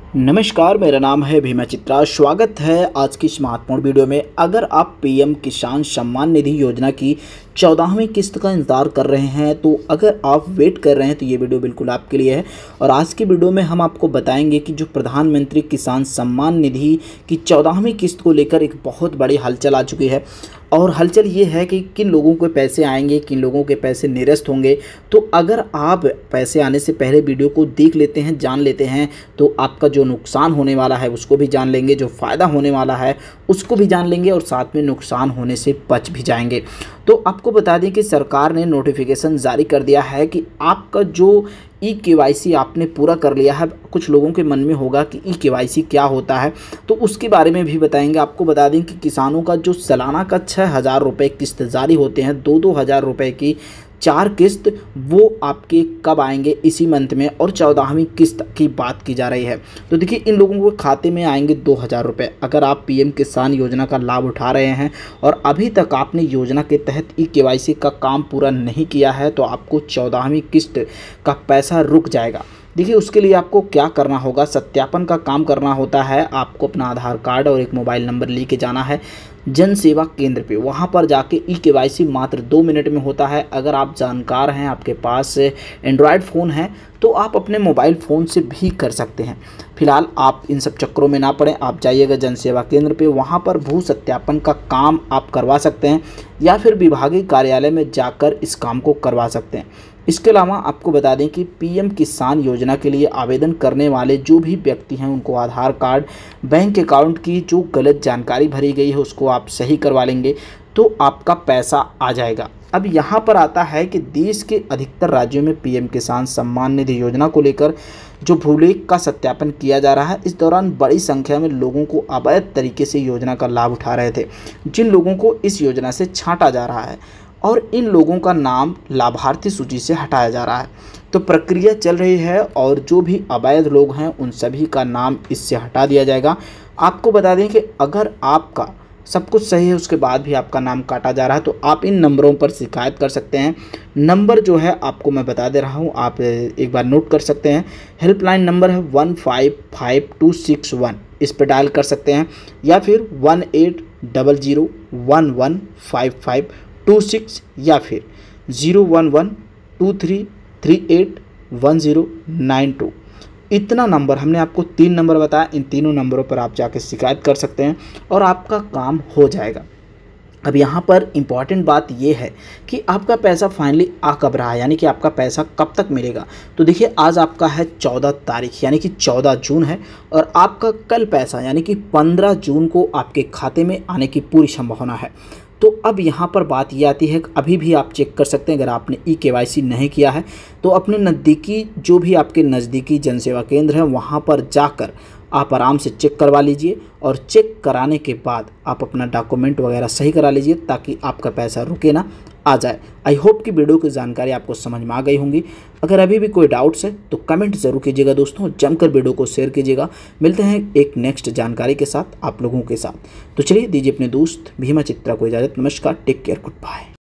नमस्कार, मेरा नाम है भीमा चित्रा। स्वागत है आज की इस महत्वपूर्ण वीडियो में। अगर आप पीएम किसान सम्मान निधि योजना की 14वीं किस्त का इंतज़ार कर रहे हैं, तो अगर आप वेट कर रहे हैं तो ये वीडियो बिल्कुल आपके लिए है। और आज की वीडियो में हम आपको बताएंगे कि जो प्रधानमंत्री किसान सम्मान निधि की 14वीं किस्त को लेकर एक बहुत बड़ी हलचल आ चुकी है। और हलचल ये है कि किन लोगों को पैसे आएंगे, किन लोगों के पैसे निरस्त होंगे। तो अगर आप पैसे आने से पहले वीडियो को देख लेते हैं, जान लेते हैं, तो आपका जो नुकसान होने वाला है उसको भी जान लेंगे, जो फ़ायदा होने वाला है उसको भी जान लेंगे और साथ में नुकसान होने से बच भी जाएंगे। तो आपको बता दें कि सरकार ने नोटिफिकेशन जारी कर दिया है कि आपका जो ई-केवाईसी आपने पूरा कर लिया है। कुछ लोगों के मन में होगा कि ई-केवाईसी क्या होता है, तो उसके बारे में भी बताएंगे। आपको बता दें कि किसानों का जो सालाना का 6,000 रुपये किस्त जारी होते हैं, 2-2 हज़ार रुपये की 4 किस्त, वो आपके कब आएंगे इसी मंथ में। और 14वीं किस्त की बात की जा रही है। तो देखिए, इन लोगों के खाते में आएंगे 2,000 रुपये। अगर आप पीएम किसान योजना का लाभ उठा रहे हैं और अभी तक आपने योजना के तहत ई-केवाईसी का काम पूरा नहीं किया है, तो आपको 14वीं किस्त का पैसा रुक जाएगा। देखिए, उसके लिए आपको क्या करना होगा, सत्यापन का काम करना होता है। आपको अपना आधार कार्ड और एक मोबाइल नंबर लेके जाना है जन सेवा केंद्र पे। वहाँ पर जाके ई-केवाईसी मात्र 2 मिनट में होता है। अगर आप जानकार हैं, आपके पास एंड्रॉयड फ़ोन है, तो आप अपने मोबाइल फ़ोन से भी कर सकते हैं। फिलहाल आप इन सब चक्करों में ना पड़ें, आप जाइएगा जन सेवा केंद्र पे। वहाँ पर भू सत्यापन का काम आप करवा सकते हैं या फिर विभागीय कार्यालय में जाकर इस काम को करवा सकते हैं। इसके अलावा आपको बता दें कि पीएम किसान योजना के लिए आवेदन करने वाले जो भी व्यक्ति हैं, उनको आधार कार्ड, बैंक अकाउंट की जो गलत जानकारी भरी गई है उसको आप सही करवा लेंगे, तो आपका पैसा आ जाएगा। अब यहाँ पर आता है कि देश के अधिकतर राज्यों में पीएम किसान सम्मान निधि योजना को लेकर जो भूलेख का सत्यापन किया जा रहा है। इस दौरान बड़ी संख्या में लोगों को अवैध तरीके से योजना का लाभ उठा रहे थे, जिन लोगों को इस योजना से छांटा जा रहा है और इन लोगों का नाम लाभार्थी सूची से हटाया जा रहा है। तो प्रक्रिया चल रही है और जो भी अवैध लोग हैं उन सभी का नाम इससे हटा दिया जाएगा। आपको बता दें कि अगर आपका सब कुछ सही है उसके बाद भी आपका नाम काटा जा रहा है, तो आप इन नंबरों पर शिकायत कर सकते हैं। नंबर जो है आपको मैं बता दे रहा हूँ, आप एक बार नोट कर सकते हैं। हेल्पलाइन नंबर है 155261, इस पर डायल कर सकते हैं, या फिर 1800115526 या फिर 01123381092। इतना नंबर हमने आपको 3 नंबर बताया। इन तीनों नंबरों पर आप जाके शिकायत कर सकते हैं और आपका काम हो जाएगा। अब यहाँ पर इम्पॉर्टेंट बात ये है कि आपका पैसा फाइनली आ कब रहा है, यानी कि आपका पैसा कब तक मिलेगा। तो देखिए, आज आपका है 14 तारीख, यानी कि 14 जून है, और आपका कल पैसा यानी कि 15 जून को आपके खाते में आने की पूरी संभावना है। तो अब यहाँ पर बात ये आती है कि अभी भी आप चेक कर सकते हैं। अगर आपने ई-केवाईसी नहीं किया है तो अपने नज़दीकी जो भी आपके नज़दीकी जनसेवा केंद्र है वहाँ पर जाकर आप आराम से चेक करवा लीजिए, और चेक कराने के बाद आप अपना डॉक्यूमेंट वगैरह सही करा लीजिए ताकि आपका पैसा रुके ना, आ जाए। आई होप कि वीडियो की जानकारी आपको समझ में आ गई होंगी। अगर अभी भी कोई डाउट्स है तो कमेंट ज़रूर कीजिएगा दोस्तों, जमकर वीडियो को शेयर कीजिएगा। मिलते हैं एक नेक्स्ट जानकारी के साथ आप लोगों के साथ। तो चलिए, दीजिए अपने दोस्त भीमा चित्रा को इजाज़त। नमस्कार, टेक केयर, गुड बाय।